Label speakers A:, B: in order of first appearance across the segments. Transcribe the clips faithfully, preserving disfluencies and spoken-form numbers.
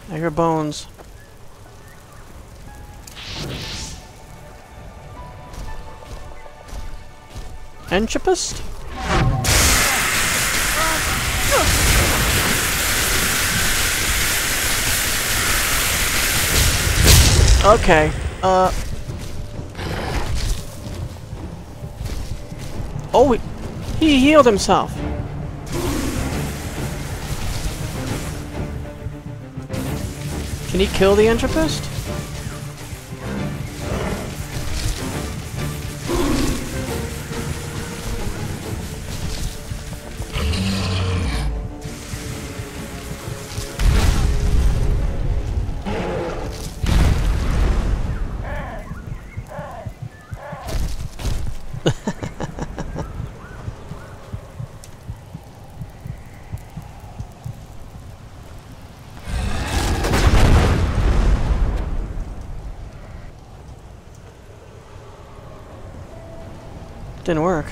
A: I hear bones. Entrapist? Okay, uh... Oh, he healed himself. Can he kill the Entrapist? Didn't work.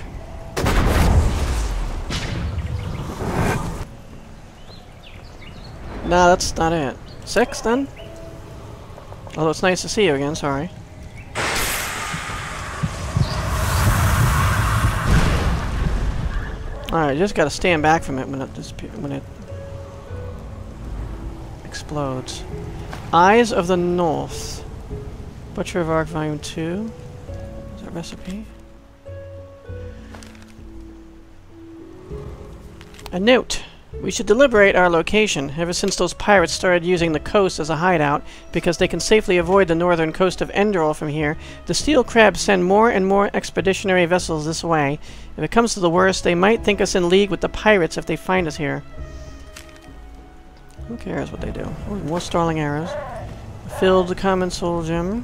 A: No, that's not it. Six, then? Although it's nice to see you again, sorry. Alright, you just gotta stand back from it when it disappears, when it explodes. Eyes of the North. Butcher of Ark, Volume two. Is that recipe? A note. We should deliberate our location, ever since those pirates started using the coast as a hideout, because they can safely avoid the northern coast of Enderal from here. The steel crabs send more and more expeditionary vessels this way. If it comes to the worst, they might think us in league with the pirates if they find us here. Who cares what they do? Oh, more Starling arrows. Filled the common soul gem.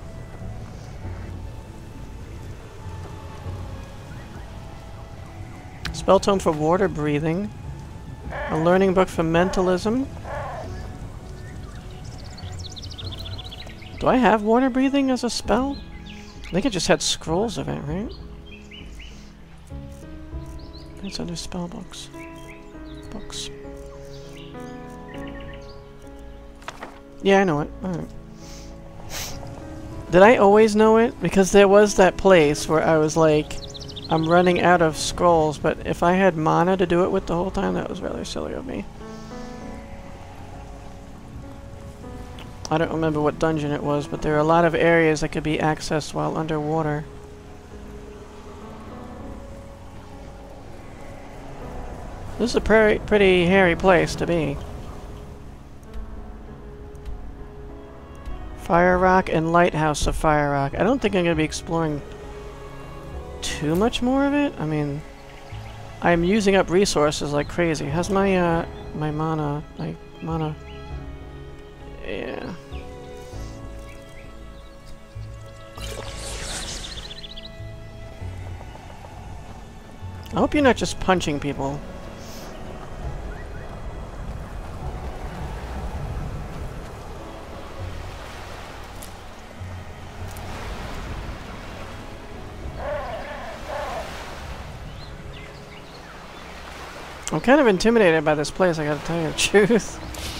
A: Spell tome for water breathing. A learning book for mentalism. Do I have water breathing as a spell? I think I just had scrolls of it, right? It's under spell books. Books. Yeah, I know it. Alright. Did I always know it? Because there was that place where I was like, I'm running out of scrolls, but if I had mana to do it with the whole time, that was rather silly of me. I don't remember what dungeon it was, but there are a lot of areas that could be accessed while underwater. This is a pretty, pretty hairy place to be. Fire Rock and Lighthouse of Fire Rock. I don't think I'm going to be exploring too much more of it. I mean, I'm using up resources like crazy. How's my uh my mana my mana yeah. I hope you're not just punching people. I'm kind of intimidated by this place, I gotta tell you the truth.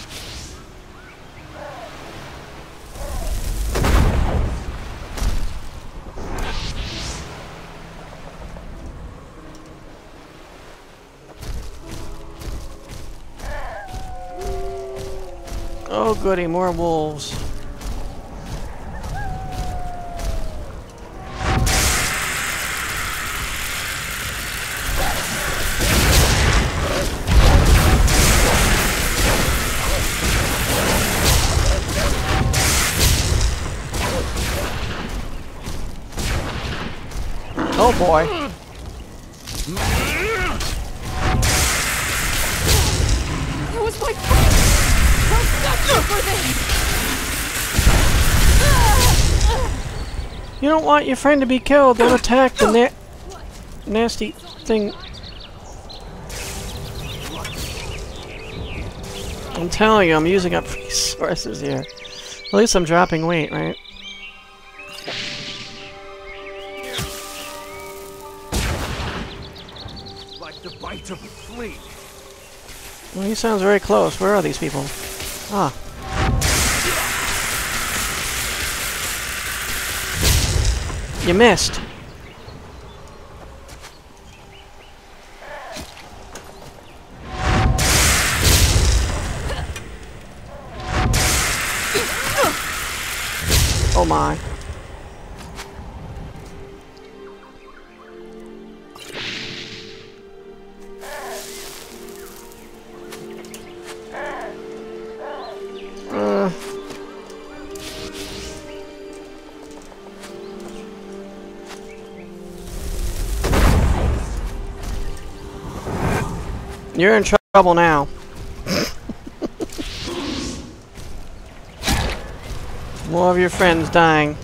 A: Oh goody, more wolves. Oh boy.
B: It was my friend! I'll stop you for this!
A: You don't want your friend to be killed. Don't attack the na nasty thing. I'm telling you, I'm using up resources here. At least I'm dropping weight, right?
C: The bite of a flea.
A: Well, he sounds very close. Where are these people? Ah. You missed. Oh my. Uh. You're in trouble now. More of your friends dying.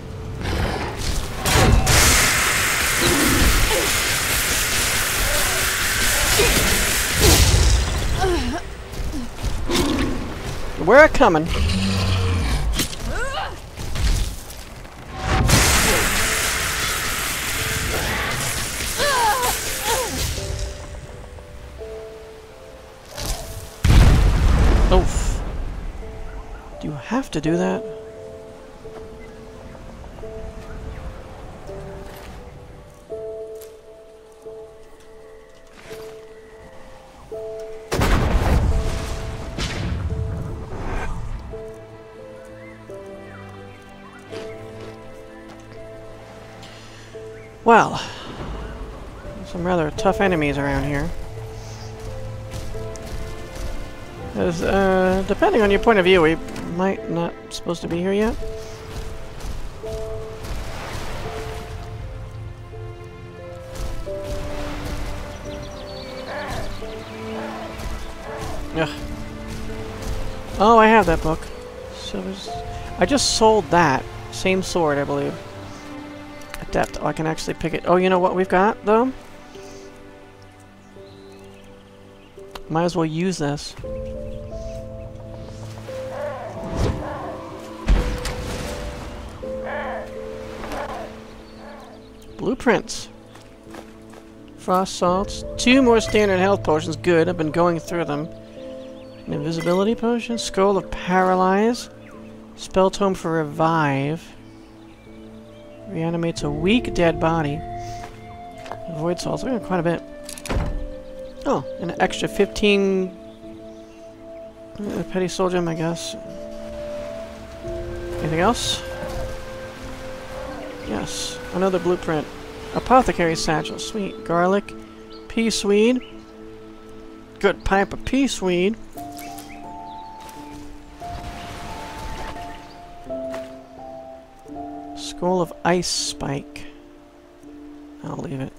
A: We're coming. Oof. Do you have to do that? Well, some rather tough enemies around here. As, uh, depending on your point of view, we might not supposed to be here yet. Ugh. Oh, I have that book. So there's, I just sold that same sword, I believe. Adept. Oh, I can actually pick it. Oh, you know what we've got, though? Might as well use this. Blueprints. Frost salts. Two more standard health potions. Good. I've been going through them. An invisibility potion. Scroll of Paralyze. Spell tome for Revive. Reanimates a weak dead body. Void salts. We're quite a bit. Oh, an extra fifteen uh, petty soul gem, I guess. Anything else? Yes, another blueprint. Apothecary satchel, sweet. Garlic, pea swede. Good pipe of pea swede. Scroll of ice spike. I'll leave it.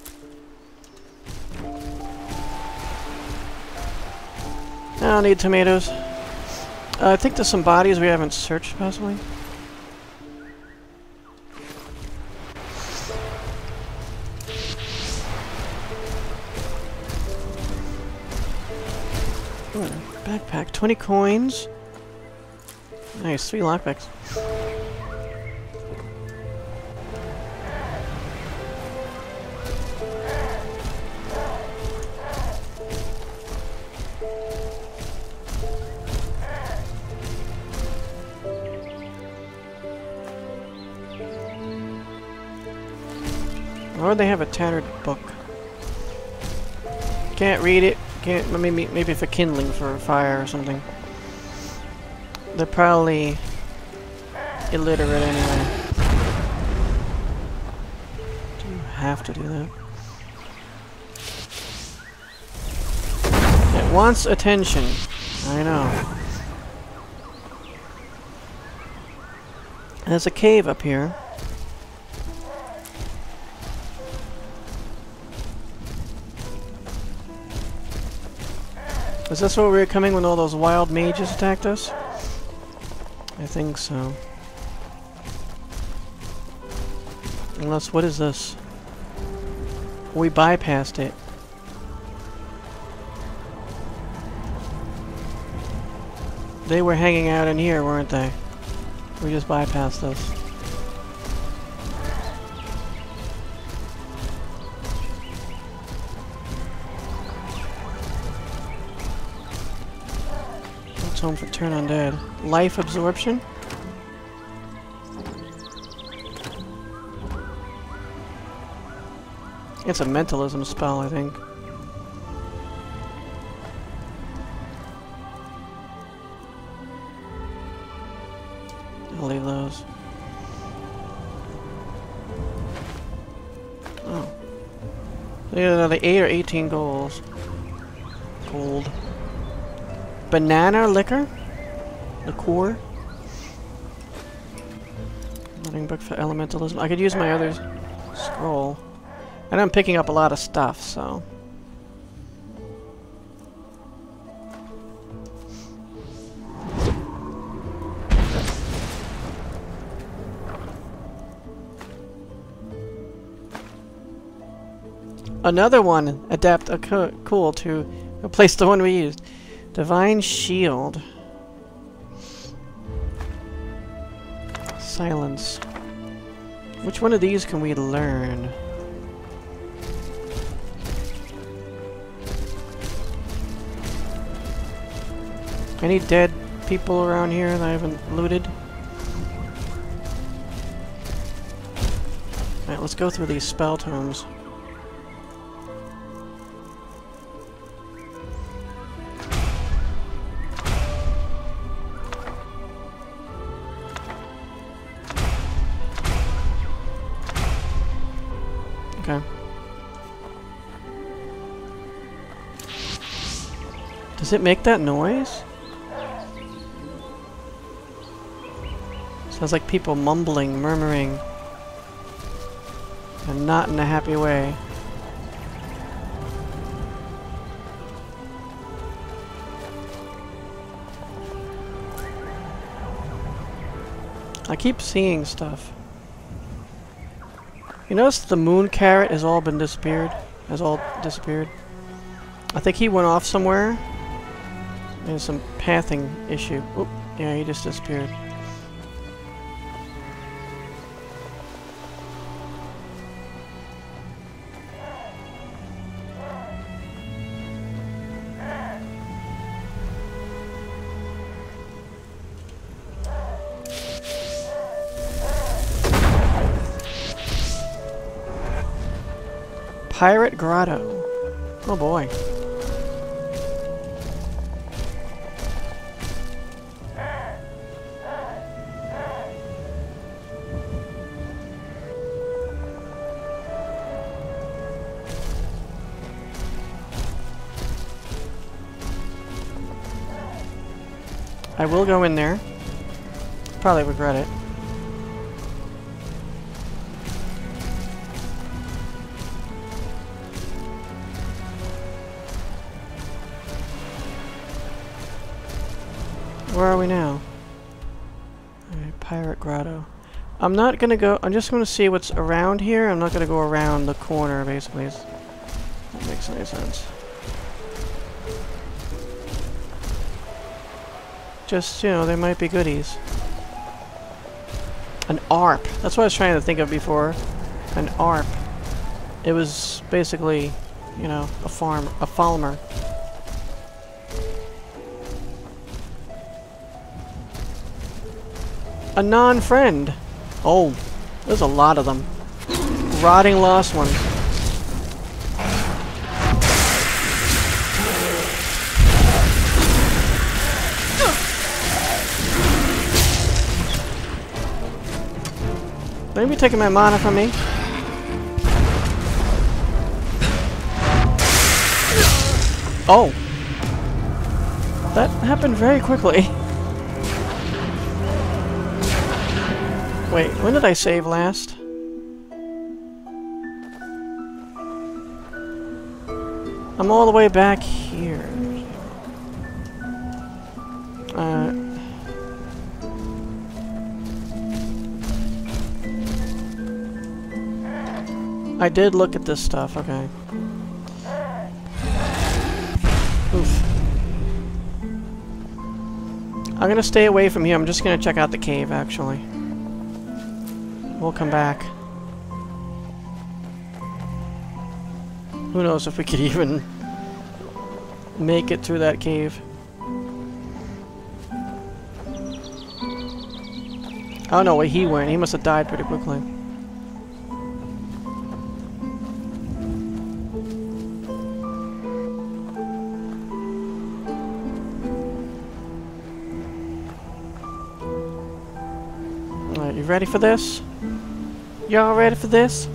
A: I don't need tomatoes. Uh, I think there's some bodies we haven't searched, possibly. Ooh, backpack, twenty coins. Nice, three lockpicks. Or they have a tattered book. Can't read it. Can't. Maybe maybe for kindling for a fire or something. They're probably illiterate anyway. Do you have to do that? It wants attention. I know. There's a cave up here. Is this where we were coming when all those wild mages attacked us? I think so. Unless, what is this? We bypassed it. They were hanging out in here, weren't they? We just bypassed this. Home for turn undead. Life absorption. It's a mentalism spell, I think. I'll leave those. Oh. Either another eight or eighteen goals. Gold. Banana liquor? Liqueur? Learning book for elementalism. I could use my other scroll. And I'm picking up a lot of stuff, so... Another one! Adapt a co cool to replace the one we used. Divine Shield. Silence. Which one of these can we learn? Any dead people around here that I haven't looted? Alright, let's go through these spell tomes. Okay. Does it make that noise? Sounds like people mumbling, murmuring. And not in a happy way. I keep seeing stuff. You notice the moon carrot has all been disappeared? Has all disappeared? I think he went off somewhere. There's some pathing issue. Oop, yeah, he just disappeared. Pirate Grotto. Oh boy. I will go in there. Probably regret it. Where are we now? Alright, Pirate Grotto. I'm not gonna go... I'm just gonna see what's around here. I'm not gonna go around the corner, basically. If that makes any sense. Just, you know, there might be goodies. An A R P. That's what I was trying to think of before. An A R P. It was basically, you know, a farm... a farmer. A non-friend. Oh, there's a lot of them. Rotting lost ones. Maybe taking my mana from me. Oh. That happened very quickly. Wait, when did I save last? I'm all the way back here. Uh... I did look at this stuff, okay. Oof. I'm gonna stay away from here, I'm just gonna check out the cave, actually. We'll come back. Who knows if we could even make it through that cave. I don't know where he went. He must have died pretty quickly. You ready for this? Y'all ready for this?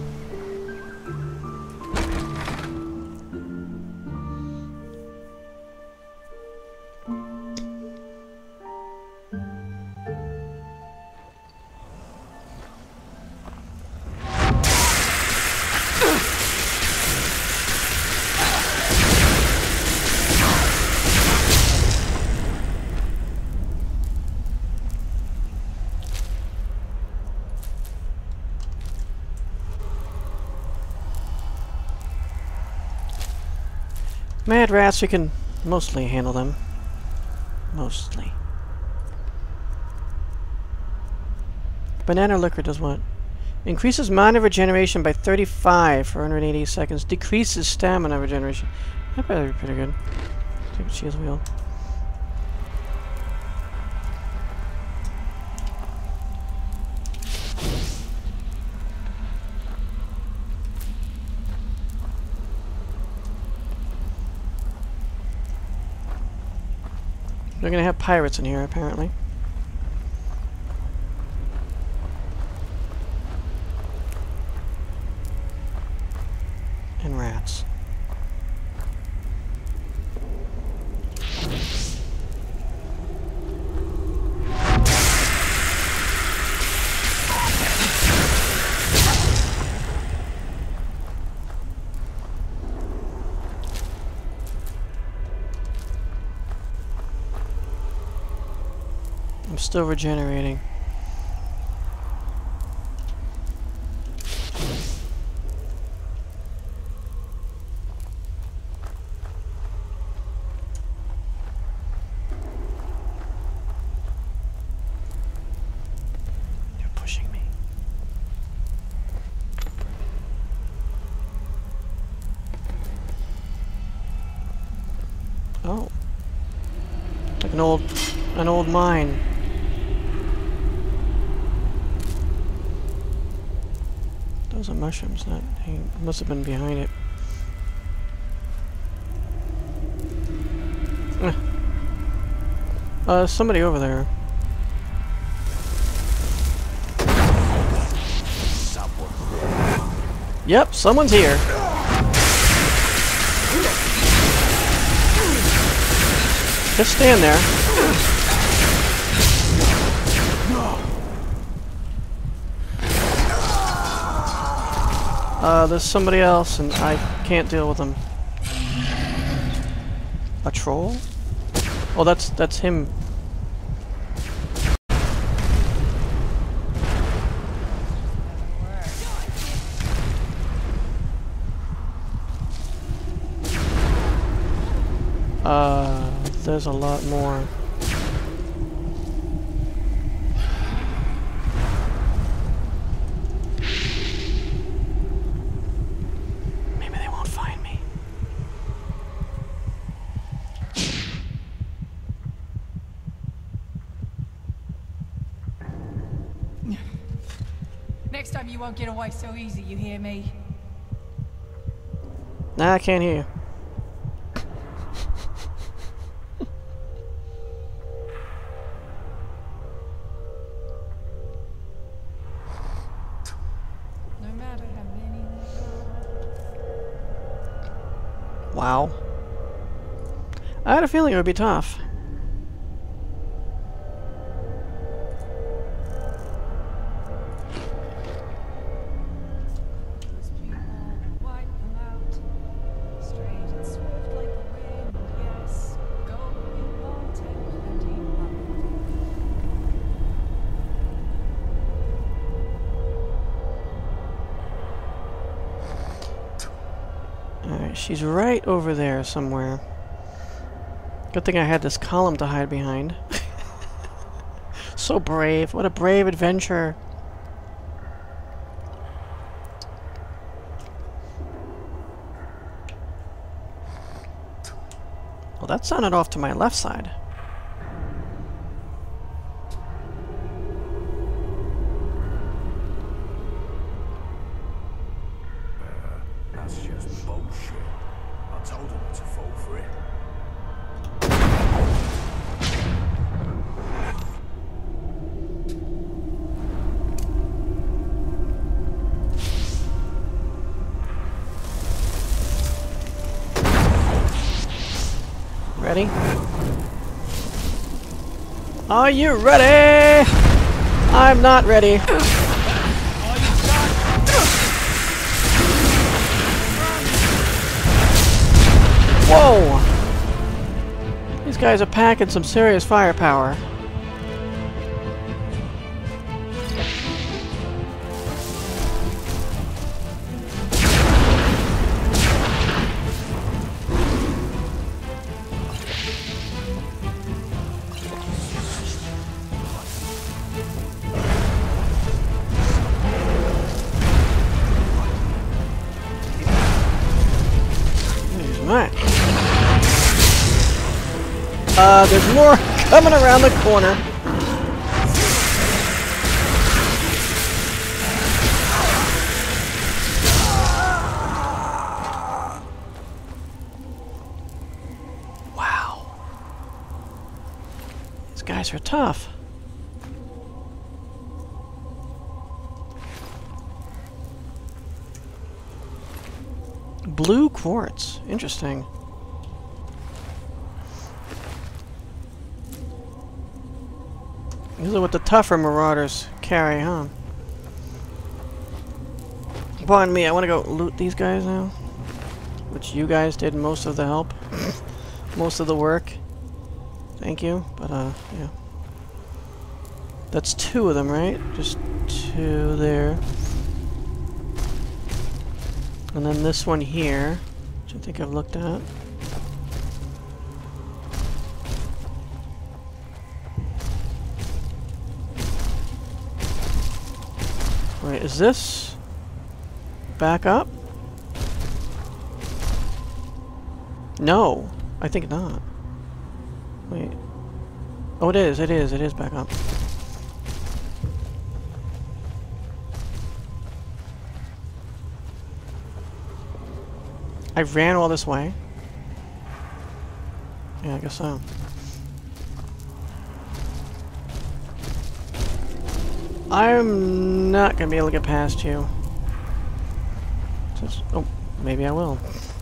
A: Mad rats, we can mostly handle them. Mostly. Banana liquor does what? Increases mana regeneration by thirty-five for one hundred eighty seconds. Decreases stamina regeneration. That better be pretty good. Take a cheese wheel. They're gonna have pirates in here, apparently. And rats. I'm still regenerating. They're pushing me. Oh. Like an old an old mine. Those are mushrooms, that he must have been behind it. Uh, uh somebody over there. Yep, someone's here. Just stand there. Uh, there's somebody else, and I can't deal with them. A troll? Oh, that's that's him. Uh, there's a lot more.
B: Next time you won't get away so easy, you hear me?
A: Nah, I can't hear you.
B: No matter how many.
A: Wow. I had a feeling it would be tough. She's right over there somewhere. Good thing I had this column to hide behind. So brave. What a brave adventure. Well, that sounded off to my left side. Ready? Are you ready? I'm not ready. Whoa! These guys are packing some serious firepower. Alright. Uh, there's more coming around the corner. Wow. These guys are tough. Blue quartz. Interesting. These are what the tougher marauders carry, huh? Pardon me, I want to go loot these guys now. Which you guys did most of the help. Most of the work. Thank you. But, uh, yeah. That's two of them, right? Just two there. And then this one here, which I think I've looked at. Wait, is this back up? No, I think not. Wait. Oh, it is, it is, it is back up. I ran all this way. Yeah, I guess so. I'm not gonna be able to get past you. Just, oh, maybe I will.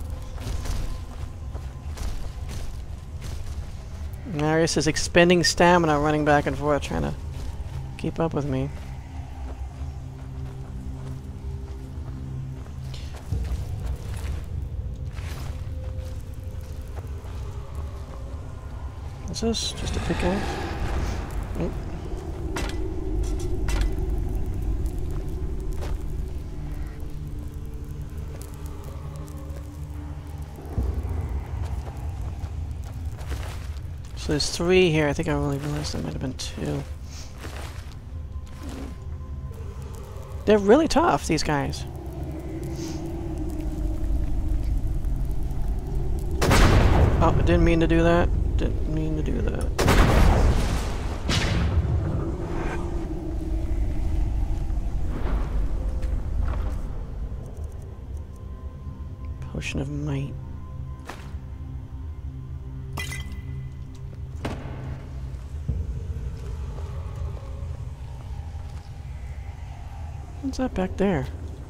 A: Marius is expending stamina running back and forth trying to keep up with me. What's this? Just a pickaxe? Nope. So there's three here. I think I only realized there might have been two. They're really tough, these guys. Oh, I didn't mean to do that. Didn't mean to do that. Potion of might. What's that back there?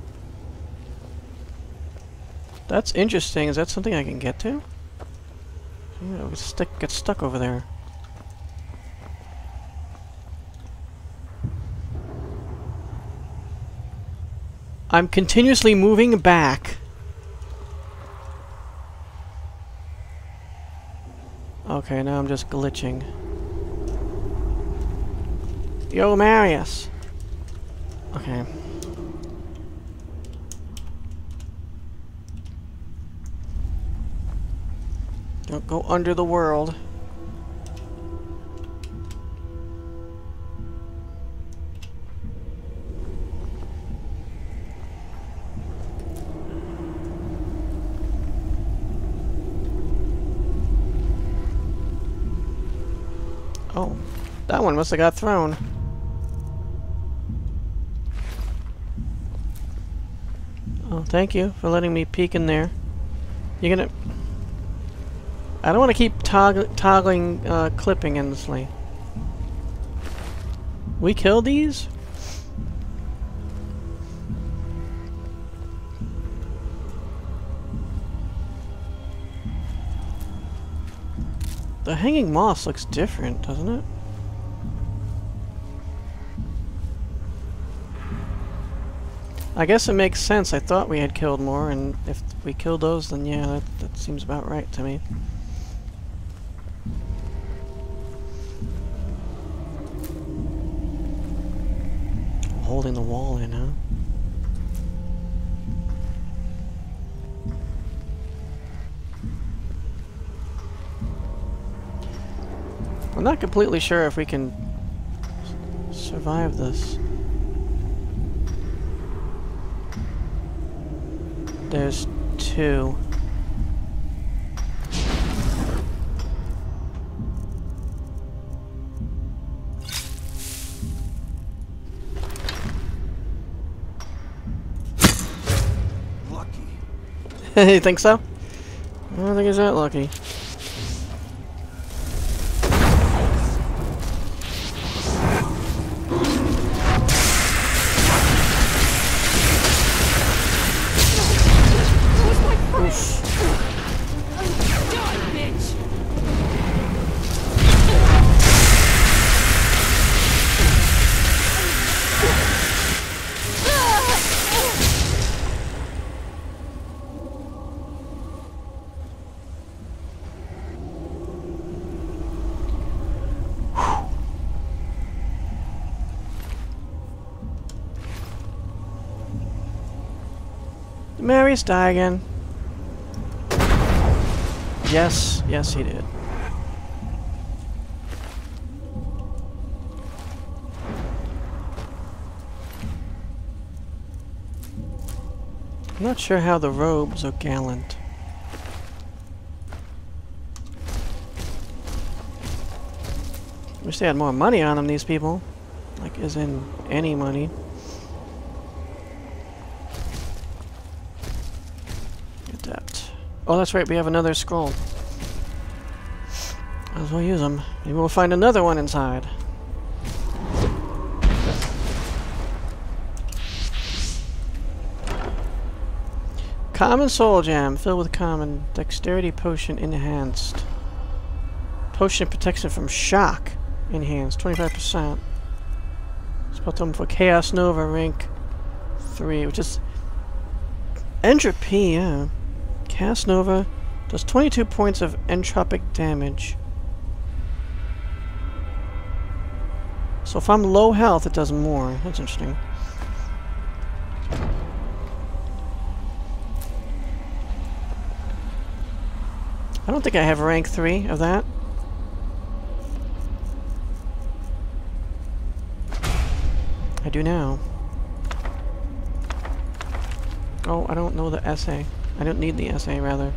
A: That's interesting. Is that something I can get to? Yeah, we stick get stuck over there. I'm continuously moving back. Okay, now I'm just glitching. Yo, Marius. Okay. Don't go under the world. Oh, that one must have got thrown. Oh, thank you for letting me peek in there. You're gonna... I don't want to keep togg toggling uh, clipping endlessly. We killed these? The hanging moss looks different, doesn't it? I guess it makes sense. I thought we had killed more, and if we killed those, then yeah, that, that seems about right to me. Holding the wall in, huh? I'm not completely sure if we can survive this. There's two.
C: Lucky.
A: You think so? I don't think he's that lucky. Did Marius die again? Yes, yes he did. I'm not sure how the robes are gallant. Wish they had more money on them, these people. Like, as in any money. Oh, that's right, we have another scroll. Might as well use them. Maybe we'll find another one inside. Common soul gem, filled with common. Dexterity potion enhanced. Potion protection from shock enhanced, twenty-five percent. Spell totem for Chaos Nova, rank three, which is entropy, yeah. Chaos Nova does twenty-two points of entropic damage. So if I'm low health, it does more. That's interesting. I don't think I have rank three of that. I do now. Oh, I don't know the essay. I don't need the essay, rather.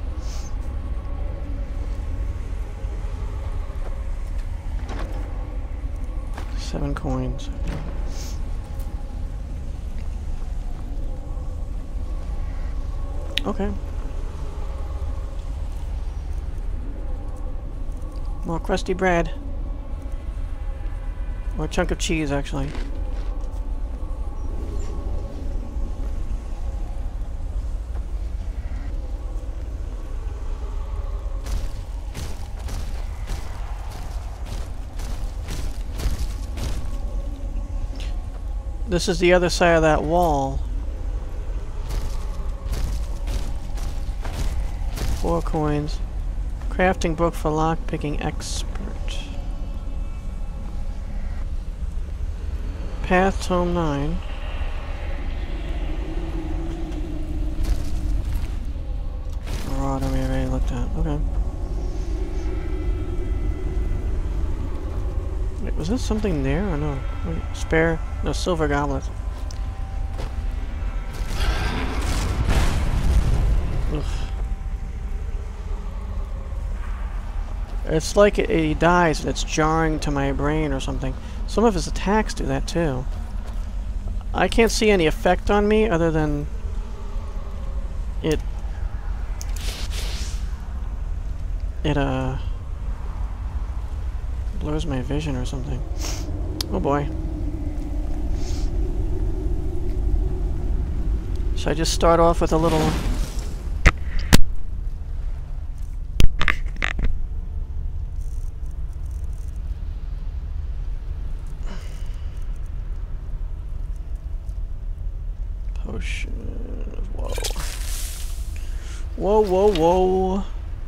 A: Seven coins. Okay. More crusty bread. Or a chunk of cheese, actually. This is the other side of that wall. Four coins. Crafting book for lockpicking expert. Path tome nine. Marauder we already looked at. Okay. Wait, was this something there or no? Wait, spare. No, silver goblet. Ugh. It's like it, he dies and it's jarring to my brain or something. Some of his attacks do that too. I can't see any effect on me other than it it uh blurs my vision or something. Oh boy. Should I just start off with a little... potion. Whoa. Whoa, whoa, whoa.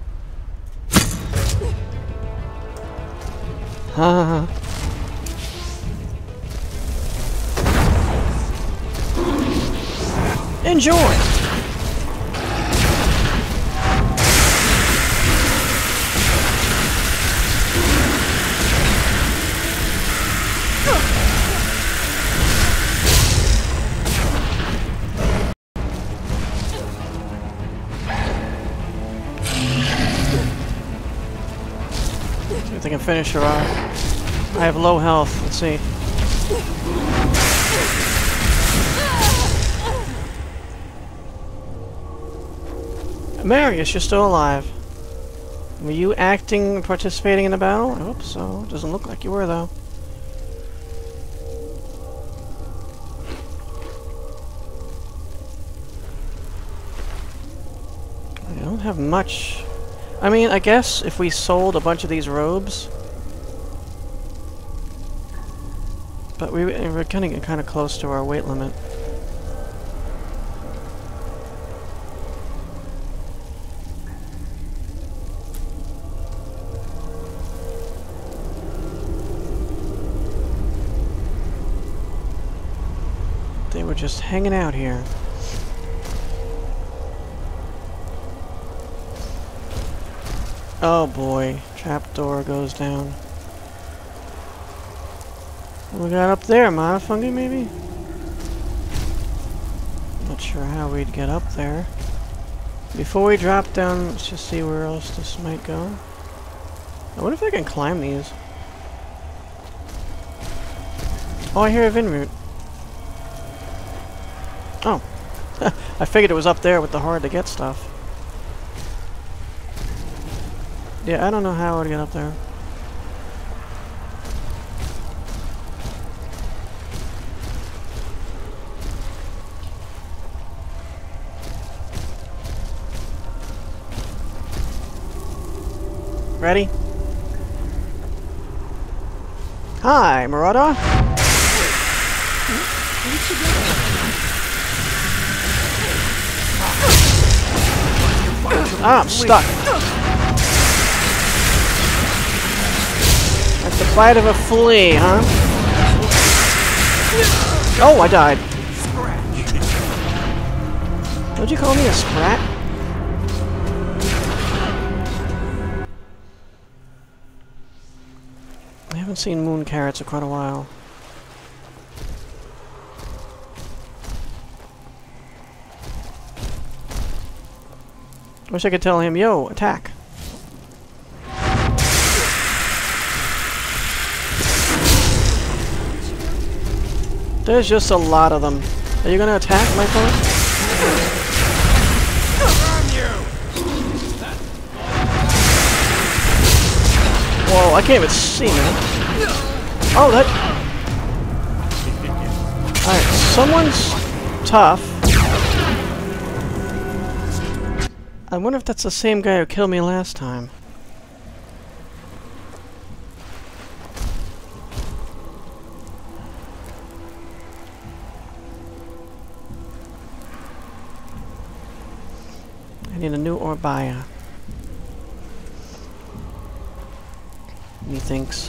A: Ha ha. Enjoy! See if they can finish her off. I have low health. Let's see. Marius, you're still alive. Were you acting, participating in the battle? I hope so. Doesn't look like you were, though. I don't have much. I mean, I guess if we sold a bunch of these robes, but we we're getting kind of close to our weight limit. They were just hanging out here. Oh boy, trapdoor goes down. What we got up there? Monofungi, maybe? Not sure how we'd get up there. Before we drop down, let's just see where else this might go. I wonder if I can climb these. Oh, I hear a Vinroot. Oh. I figured it was up there with the hard to get stuff. Yeah, I don't know how I'd get up there. Ready? Hi, marauder! Ah, I'm stuck. Like the bite of a flea, huh? Oh, I died. Would you call me a sprat? I haven't seen moon carrots in quite a while. Wish I could tell him, yo, attack. There's just a lot of them. Are you gonna attack, my friend? Whoa, I can't even see, man. Oh, that... Alright, someone's tough. I wonder if that's the same guy who killed me last time. I need a new Orbaya. Methinks.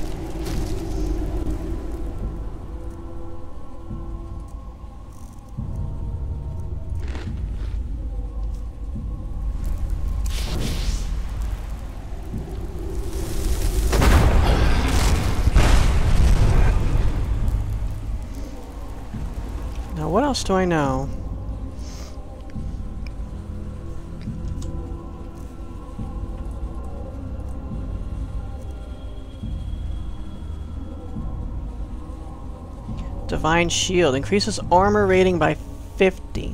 A: Now, what else do I know? Divine Shield increases armor rating by fifty.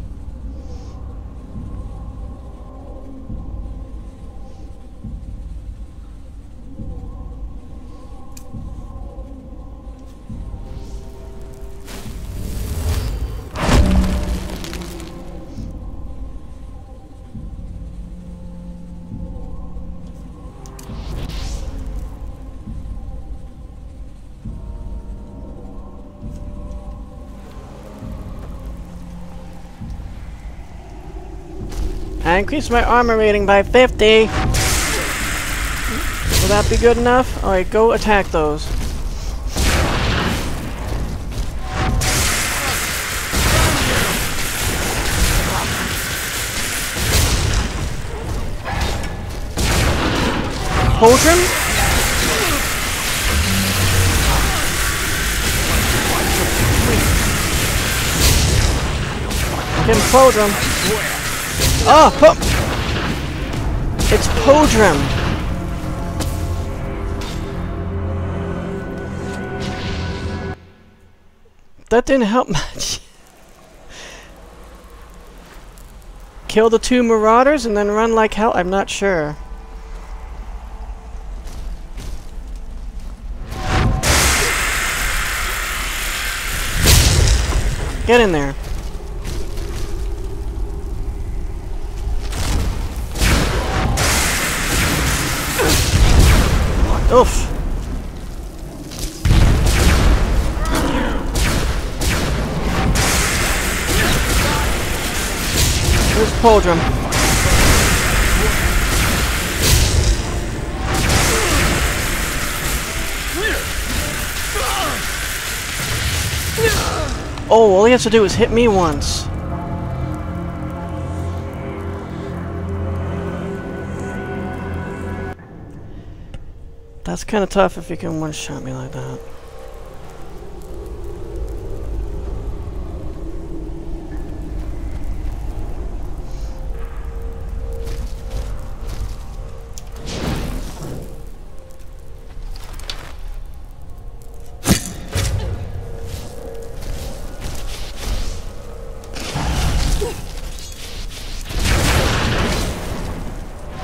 A: I increased my armor rating by fifty. Will that be good enough? Alright, go attack those. Podrim? Get Podrim. Oh, po it's Podrim. That didn't help much. Kill the two marauders and then run like hell? I'm not sure. Get in there. Oof. Here's Podrim. Oh, all he has to do is hit me once. That's kind of tough if you can one-shot me like that.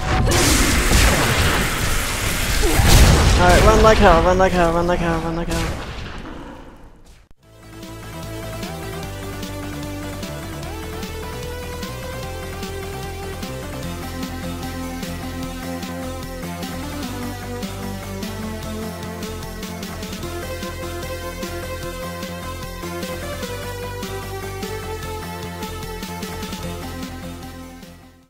A: Alright, run like hell, run like hell, run like hell, run like hell.